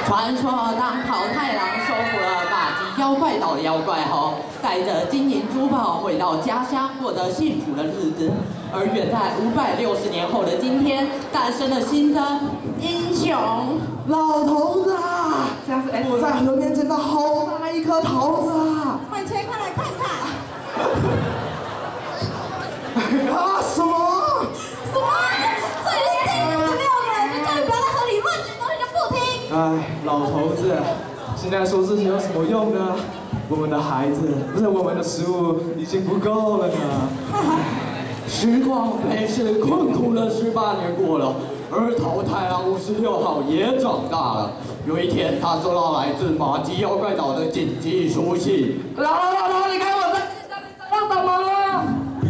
传说当桃太郎收服了马吉妖怪岛的妖怪后，带着金银珠宝回到家乡，过着幸福的日子。而远在560年后的今天，诞生了新的英雄。 老头子啊，我在河边捡到好大一颗桃子啊！ 快切开来看看。 啊，什么？ 什么？这已经第16了，就叫你不要在河里乱捡东西就不听。 哎，老头子，现在说这些有什么用呢？我们的孩子，不是我们的食物已经不够了呢。 时光飞逝，困苦的18年过了，而桃太郎56号也长大了。有一天，他收到来自马吉妖怪岛的紧急书信。 老，你看我在要什么了？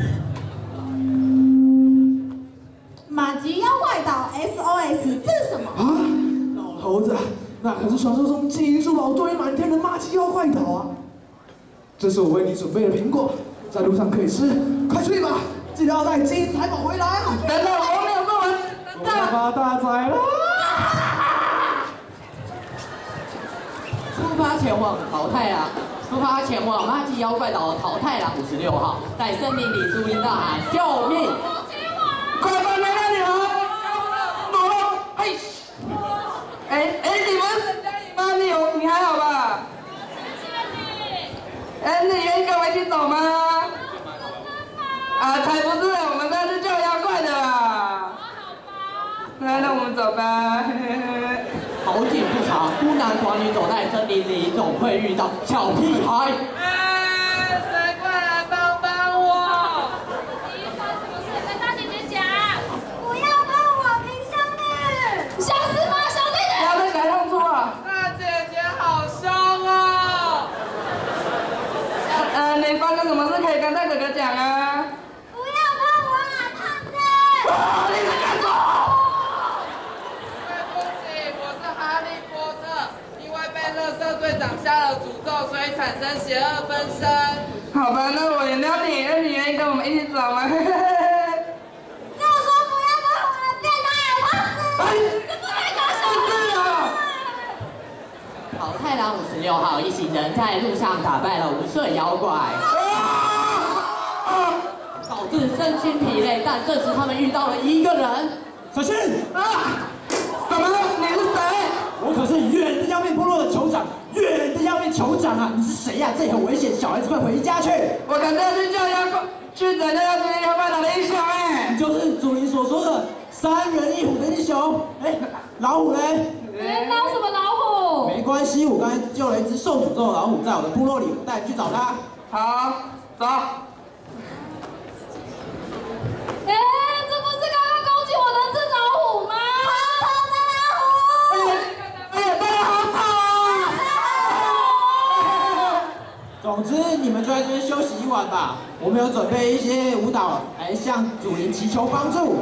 马吉妖怪岛 SOS， 这是什么？ 啊，老头子，那可是传说中金银珠宝堆满天的马吉妖怪岛啊！这是我为你准备的苹果，在路上可以吃，快去吧！记得要带金银财宝回来啊！ 等等，我没有做完。 我要发大财了！ 出发前往马吉妖怪岛的桃太郎56号，在森林里注音大喊救命！ 快快来那里啊！你们，你还好吧？你愿意跟我一起走吗？啊，才不是，我们这是救妖怪的啦。那我们走吧。 好景不长，孤男寡女走在森林里，总会遇到小屁孩。 谁快来帮帮我？ 大姐姐讲，不要碰我冰箱妹，想死吗，小弟弟？ 不要再改动作了。大姐姐好凶哦。你发生什么事可以跟大哥哥讲啊？ 不要碰我啊，胖子！ 你在干什么？ 对不起，我是哈利波特，因为被垃圾队长下了诅咒，所以产生邪恶分身。 好吧，那我原谅你，那你愿意跟我们一起走吗？ 就说不要碰我的变态胖子！你不可以搞小子！ 桃太郎56号一行人在路上打败了无数妖怪，导致身心疲累。但这时他们遇到了一个人， 小心！ 什么？你是谁？ 我可是远的妖面部落的酋长，远的妖面酋长啊！你是谁呀？这里很危险，小孩子快回家去！ 我等着去救妖怪，去拯救妖怪岛的英雄哎！ 你就是祖灵所说的3人1虎的英雄。老虎嘞？ 老什么老虎？ 没关系，我刚才救了一只受诅咒的老虎，在我的部落里，我带你去找它。 好，走。 这不是刚刚攻击我的只老虎吗？好丑的老虎！ 真的好丑啊！ 总之，你们就在这边休息一晚吧。我们有准备一些舞蹈来向祖灵祈求帮助。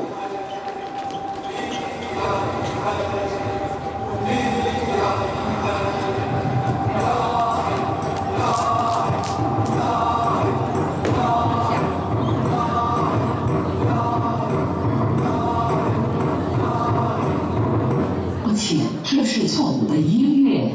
抱歉，这是错误的音乐。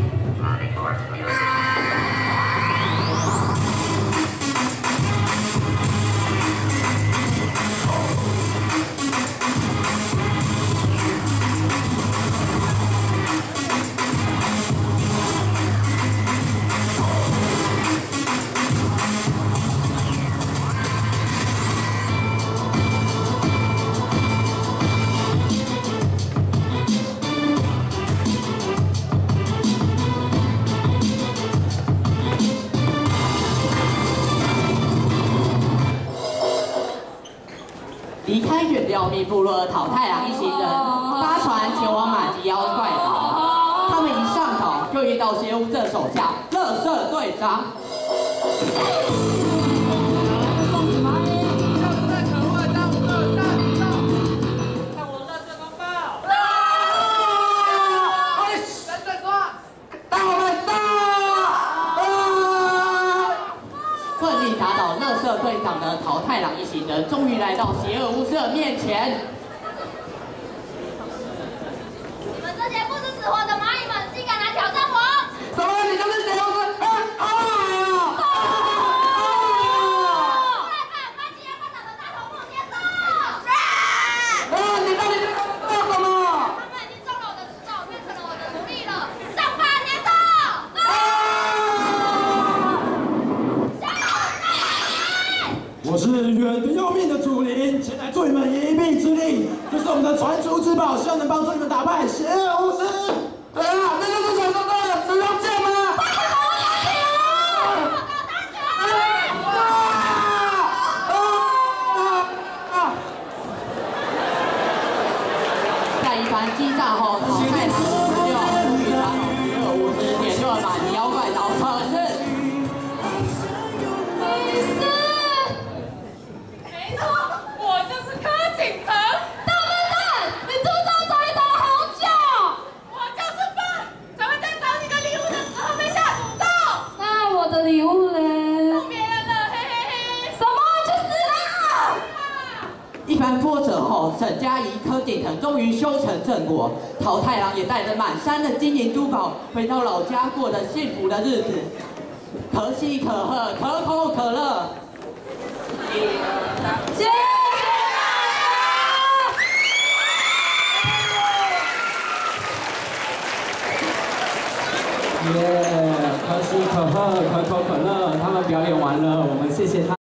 离开远的要命部落的桃太郎一行人搭船前往马吉妖怪岛。他们一上岛就遇到邪巫镇手下垃圾队长。 就是在可恶的张五哥大宇宙，看我垃圾风暴！等等说， 带我们走！ 顺利打倒垃圾队长的桃太郎一行人，终于来到邪恶巫师的面前。 你们这些不知死活的蚂蚁们， 是远的要命的祖灵，前来助你们一臂之力。这是我们的传族之宝，希望能帮助你们打败邪恶巫师。 对啊，那就是传说中的神龙剑吗？ 在一番激战后，淘汰狼16与他邪恶巫师点就了马吉妖怪岛，可是没事，没错，我就是柯景腾。大笨蛋，你出招找你找了好久。我就是笨，才会在找你的礼物的时候被下诅咒。那我的礼物嘞？送别人了，嘿嘿嘿。什么？去死啦！ 一番波折后，沈佳宜、柯景腾终于修成正果，桃太郎也带着满山的金银珠宝回到老家，过着幸福的日子，可喜可贺，可口可乐。 谢谢耶！可喜可贺，可口可乐，他们表演完了，我们谢谢他。